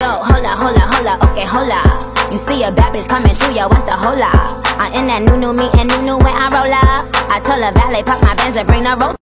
Hola, okay, hola. You see a bad bitch coming through, yo, what's the hola? I'm in that new me and new when I roll up. I told her valet, pop my Benz and bring the roll.